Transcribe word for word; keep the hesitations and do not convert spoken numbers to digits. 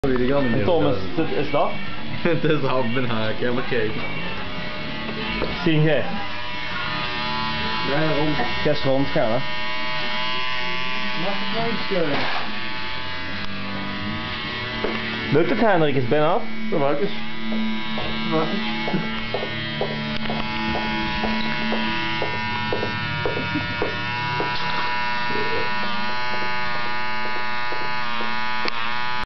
En Tom, is, dit, is dat? Het is half mijn haak, ja maar kijk. Zien jij? Ja, rond. Gest rond gaan hè. Mag ik nou iets scheuren? Lukt het Hendrik, is bijna af? Wacht eens. Wacht eens.